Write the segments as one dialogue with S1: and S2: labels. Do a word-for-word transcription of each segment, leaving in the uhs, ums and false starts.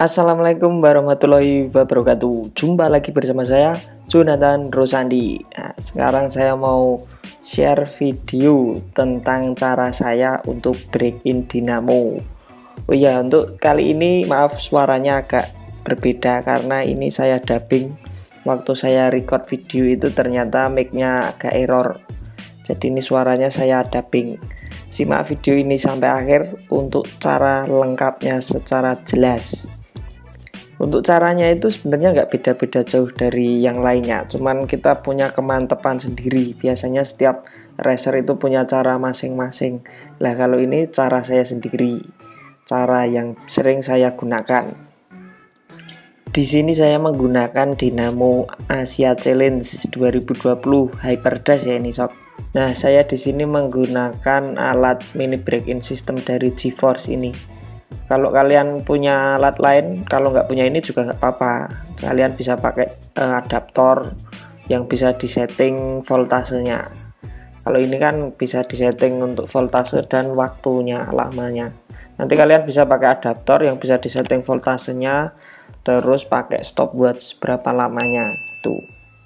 S1: Assalamualaikum warahmatullahi wabarakatuh. Jumpa lagi bersama saya Jonathan Rosandi. Nah, sekarang saya mau share video tentang cara saya untuk break in dinamo. Oh iya, untuk kali ini maaf suaranya agak berbeda karena ini saya dubbing. Waktu saya record video itu ternyata mic-nya agak error. Jadi ini suaranya saya dubbing. Simak video ini sampai akhir untuk cara lengkapnya secara jelas. Untuk caranya itu sebenarnya nggak beda-beda jauh dari yang lainnya, cuman kita punya kemantepan sendiri. Biasanya setiap racer itu punya cara masing-masing. Lah kalau ini cara saya sendiri, cara yang sering saya gunakan. Di sini saya menggunakan Dinamo Asia Challenge dua ribu dua puluh Hyperdash ya ini sob. Nah saya di sini menggunakan alat mini break-in system dari GeForce ini. Kalau kalian punya alat lain, kalau nggak punya ini juga nggak apa-apa. Kalian bisa pakai uh, adaptor yang bisa disetting voltasenya. Kalau ini kan bisa disetting untuk voltase dan waktunya, lamanya. Nanti kalian bisa pakai adaptor yang bisa disetting voltasenya, terus pakai stopwatch berapa lamanya tuh.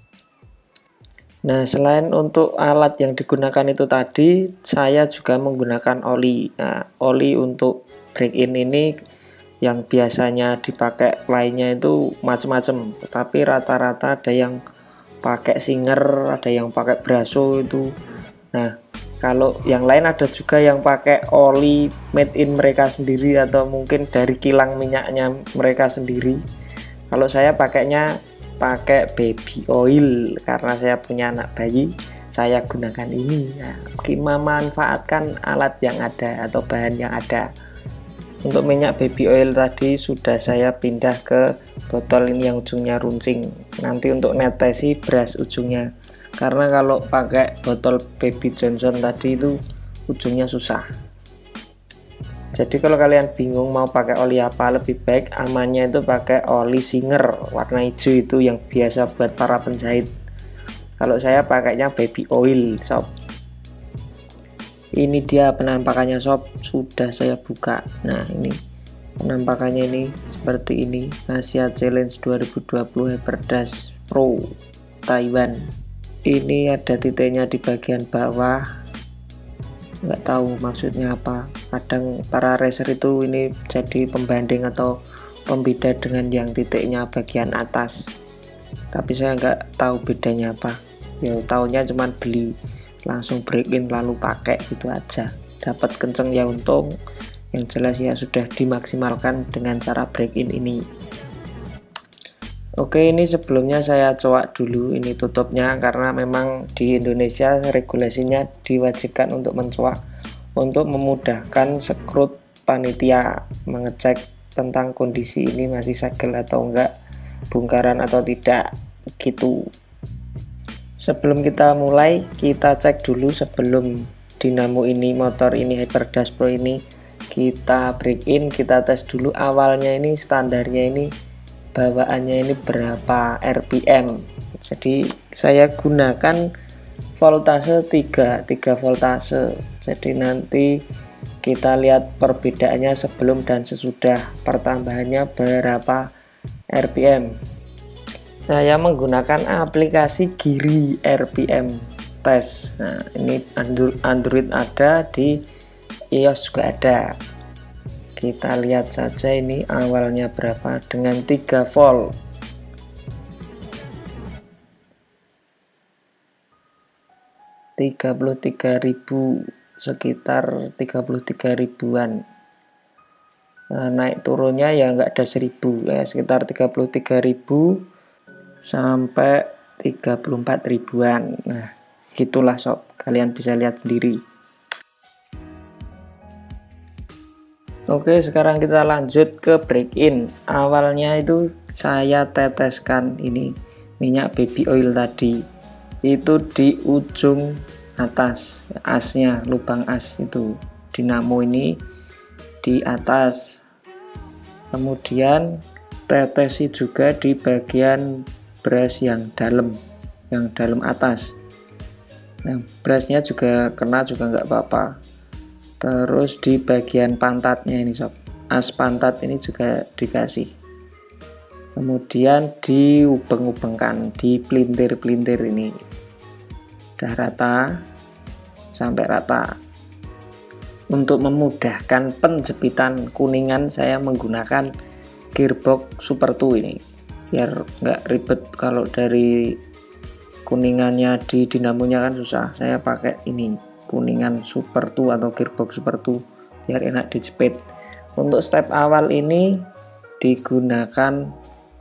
S1: Nah selain untuk alat yang digunakan itu tadi, saya juga menggunakan oli. Nah oli untuk break-in ini yang biasanya dipakai lainnya itu macam-macam, tapi rata-rata ada yang pakai Singer, ada yang pakai Brasso itu. Nah kalau yang lain ada juga yang pakai oli made in mereka sendiri atau mungkin dari kilang minyaknya mereka sendiri. Kalau saya pakainya pakai baby oil karena saya punya anak bayi, saya gunakan ini. Nah, memanfaatkan alat yang ada atau bahan yang ada. Untuk minyak baby oil tadi sudah saya pindah ke botol ini yang ujungnya runcing. Nanti untuk netesi brush ujungnya, karena kalau pakai botol Baby Johnson tadi itu ujungnya susah. Jadi kalau kalian bingung mau pakai oli apa, lebih baik amannya itu pakai oli Singer warna hijau itu yang biasa buat para penjahit. Kalau saya pakainya baby oil sob. Ini dia penampakannya sob, sudah saya buka. Nah ini penampakannya ini seperti ini. Asia Challenge dua ribu dua puluh Hyperdash Pro Taiwan. Ini ada titiknya di bagian bawah, nggak tahu maksudnya apa. Kadang para racer itu ini jadi pembanding atau pembeda dengan yang titiknya bagian atas, tapi saya nggak tahu bedanya apa. Ya taunya cuman beli langsung break in lalu pakai gitu aja, dapat kenceng ya untung. Yang jelas ya sudah dimaksimalkan dengan cara break in ini. Oke, ini sebelumnya saya coak dulu ini tutupnya karena memang di Indonesia regulasinya diwajibkan untuk mencoak untuk memudahkan sekrut panitia mengecek tentang kondisi ini masih segel atau enggak, bongkaran atau tidak gitu. Sebelum kita mulai, kita cek dulu sebelum dinamo ini, motor ini Hyperdash Pro ini kita break in, kita tes dulu awalnya ini standarnya ini bawaannya ini berapa R P M. Jadi saya gunakan voltase tiga voltase. Jadi nanti kita lihat perbedaannya sebelum dan sesudah pertambahannya berapa R P M. Saya menggunakan aplikasi Giri R P M Test. Nah ini Android ada, di iOS juga ada. Kita lihat saja ini awalnya berapa dengan tiga volt. tiga puluh tiga ribu, sekitar tiga puluh tiga ribuan. Nah, naik turunnya ya nggak ada seribu ya, sekitar tiga puluh tiga ribu sampai tiga puluh empat ribuan. Nah gitulah sob, kalian bisa lihat sendiri. Oke, sekarang kita lanjut ke break in. Awalnya itu saya teteskan ini minyak baby oil tadi itu di ujung atas, asnya, lubang as itu dinamo ini di atas. Kemudian tetesi juga di bagian brush yang dalam, yang dalam atas. Nah brushnya juga kena juga nggak apa-apa. Terus di bagian pantatnya ini sob, as pantat ini juga dikasih. kemudian diubeng-ubengkan, dipelintir-pelintir ini udah rata sampai rata. Untuk memudahkan penjepitan kuningan, saya menggunakan gearbox Super dua ini biar nggak ribet. Kalau dari kuningannya di dinamonya kan susah, saya pakai ini kuningan Super dua atau gearbox Super dua biar enak dijepit. Untuk step awal ini digunakan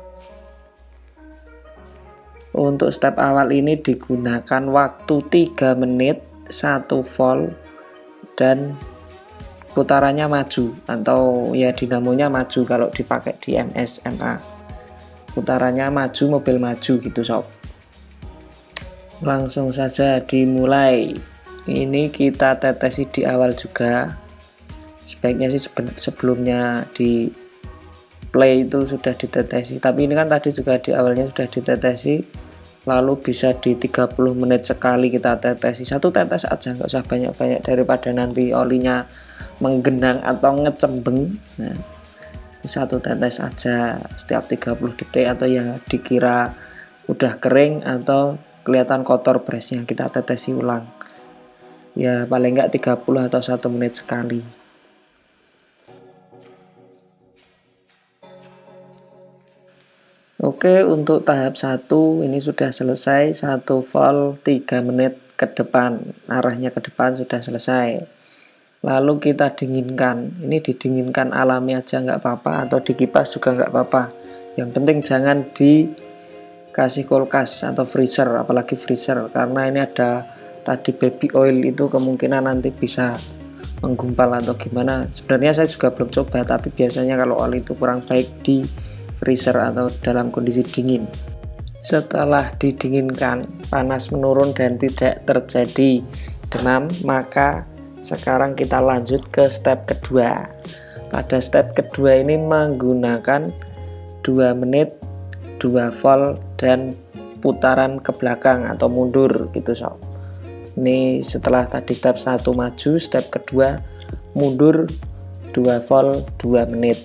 S1: untuk step awal ini digunakan waktu tiga menit satu volt dan putarannya maju atau ya dinamonya maju. Kalau dipakai di M S M A putarannya maju, mobil maju gitu sob. Langsung saja dimulai. Ini kita tetesi di awal juga, sebaiknya sih sebelumnya di play itu sudah ditetesi, tapi ini kan tadi juga di awalnya sudah ditetesi, lalu bisa di tiga puluh menit sekali kita tetesi. Satu tetes aja, nggak usah banyak-banyak daripada nanti olinya menggenang atau ngecembeng. Nah, satu tetes aja setiap tiga puluh detik, atau ya dikira udah kering atau kelihatan kotor brasnya, kita tetesi ulang. Ya paling nggak tiga puluh atau satu menit sekali. Oke, untuk tahap satu ini sudah selesai, satu volt tiga menit ke depan, arahnya ke depan sudah selesai. Lalu kita dinginkan, ini didinginkan alami aja nggak apa-apa, atau dikipas juga nggak apa-apa. Yang penting jangan dikasih kulkas atau freezer, apalagi freezer, karena ini ada tadi baby oil, itu kemungkinan nanti bisa menggumpal atau gimana. Sebenarnya saya juga belum coba, tapi biasanya kalau oli itu kurang baik di freezer atau dalam kondisi dingin. Setelah didinginkan, panas menurun dan tidak terjadi demam, maka sekarang kita lanjut ke step kedua. Pada step kedua ini menggunakan dua menit dua volt dan putaran ke belakang atau mundur gitu sob. Ini setelah tadi step satu maju, step kedua mundur dua volt dua menit.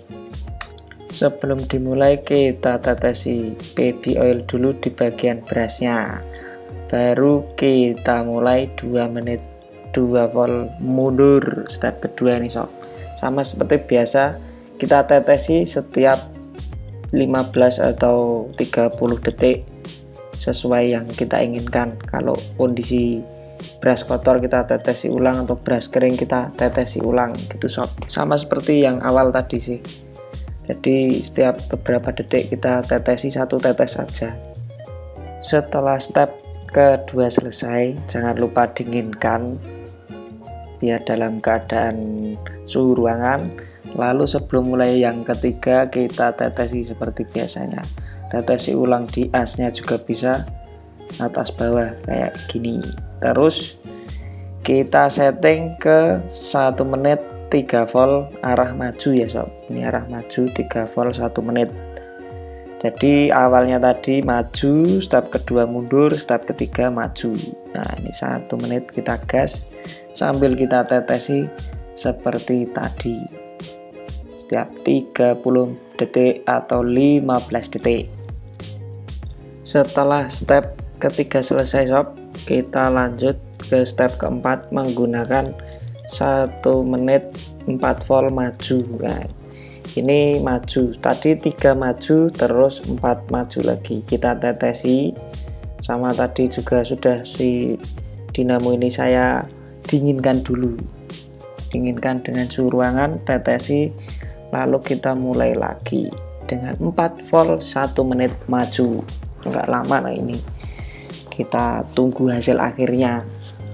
S1: Sebelum dimulai kita tetesi baby oil dulu di bagian brasnya, baru kita mulai dua menit dua volt mundur step kedua ini sob. Sama seperti biasa, kita tetesi setiap lima belas atau tiga puluh detik sesuai yang kita inginkan. Kalau kondisi beras kotor kita tetesi ulang, atau beras kering kita tetesi ulang gitu sob. Sama seperti yang awal tadi sih. Jadi setiap beberapa detik kita tetesi satu tetes saja. Setelah step kedua selesai, jangan lupa dinginkan biar dalam keadaan suhu ruangan. Lalu sebelum mulai yang ketiga, kita tetesi seperti biasanya. Tetesi ulang di asnya juga bisa, atas bawah kayak gini. Terus kita setting ke satu menit tiga volt arah maju ya sob. Ini arah maju tiga volt satu menit. Jadi awalnya tadi maju, step kedua mundur, step ketiga maju. Nah ini satu menit kita gas sambil kita tetesi seperti tadi setiap tiga puluh detik atau lima belas detik. Setelah step ketiga selesai sob, kita lanjut ke step keempat menggunakan satu menit empat volt maju. Nah, ini maju tadi tiga maju terus empat maju lagi, kita tetesi. Sama tadi juga sudah si dinamo ini saya dinginkan dulu, dinginkan dengan suhu ruangan, tetesi, lalu kita mulai lagi dengan empat volt satu menit maju. Enggak lama lah ini, kita tunggu hasil akhirnya.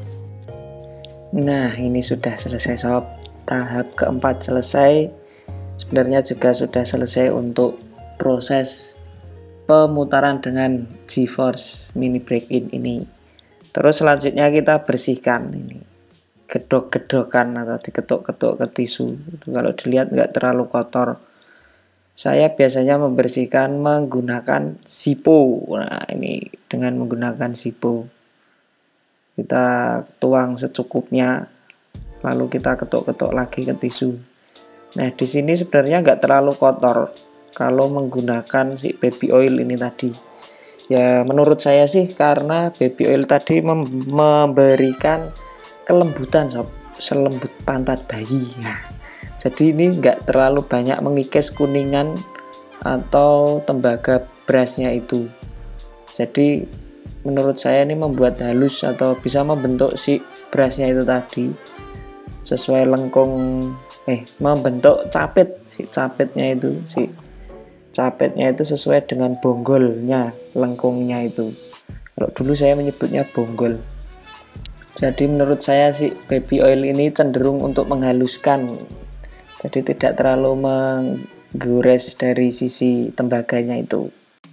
S1: Nah ini sudah selesai sob, tahap keempat selesai. Sebenarnya juga sudah selesai untuk proses pemutaran dengan G-force mini break-in ini. Terus selanjutnya kita bersihkan ini gedok-gedokan atau diketuk-ketuk ke tisu. Kalau dilihat nggak terlalu kotor. Saya biasanya membersihkan menggunakan Zippo. Nah ini dengan menggunakan Zippo kita tuang secukupnya, lalu kita ketuk-ketuk lagi ke tisu. Nah di sini sebenarnya nggak terlalu kotor, kalau menggunakan si baby oil ini tadi. Ya menurut saya sih karena baby oil tadi mem memberikan kelembutan sob, selembut pantat bayi. Nah, jadi ini enggak terlalu banyak mengikis kuningan atau tembaga berasnya itu. Jadi menurut saya ini membuat halus atau bisa membentuk si berasnya itu tadi sesuai lengkung eh membentuk capit si capitnya itu si capitnya itu sesuai dengan bonggolnya lengkungnya itu. Kalau dulu saya menyebutnya bonggol. Jadi menurut saya si baby oil ini cenderung untuk menghaluskan, jadi tidak terlalu menggores dari sisi tembaganya itu.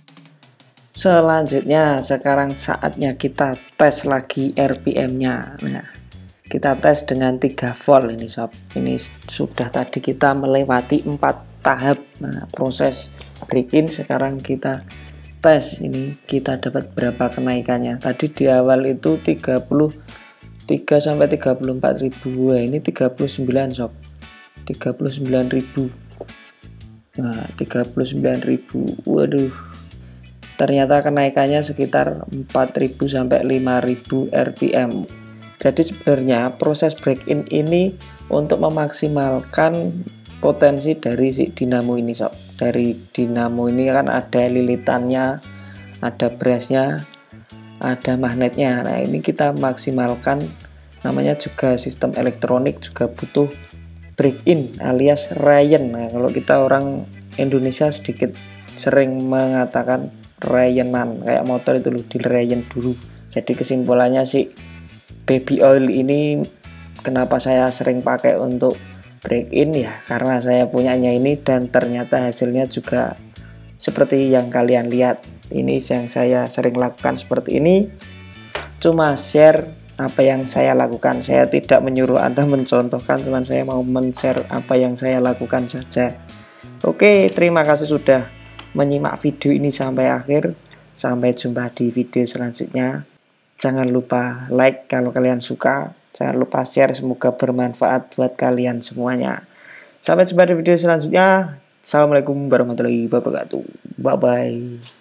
S1: Selanjutnya sekarang saatnya kita tes lagi R P M-nya. Nah, kita tes dengan tiga volt ini sob. Ini sudah tadi kita melewati empat tahap. Nah, proses break in sekarang kita tes ini kita dapat berapa kenaikannya. Tadi di awal itu tiga puluh tiga sampai tiga puluh empat ribu. Wah, ini tiga puluh sembilan sob. tiga puluh sembilan ribu. Nah, tiga puluh sembilan ribu. Waduh. Ternyata kenaikannya sekitar empat ribu sampai lima ribu R P M. Jadi sebenarnya proses break in ini untuk memaksimalkan potensi dari si dinamo ini sob. Dari dinamo ini kan ada lilitannya, ada brasnya, ada magnetnya. Nah, ini kita maksimalkan, namanya juga sistem elektronik juga butuh break in alias rayen. Nah, kalau kita orang Indonesia sedikit sering mengatakan rayenan, kayak motor itu loh, di rayen dulu. Jadi kesimpulannya sih baby oil ini kenapa saya sering pakai untuk break in ya karena saya punyanya ini dan ternyata hasilnya juga seperti yang kalian lihat. Ini yang saya sering lakukan seperti ini, cuma share apa yang saya lakukan. Saya tidak menyuruh Anda mencontohkan, cuma saya mau men-share apa yang saya lakukan saja. Oke, terima kasih sudah menyimak video ini sampai akhir. Sampai jumpa di video selanjutnya. Jangan lupa like kalau kalian suka. Jangan lupa share, semoga bermanfaat buat kalian semuanya. Sampai jumpa di video selanjutnya. Assalamualaikum warahmatullahi wabarakatuh. Bye bye.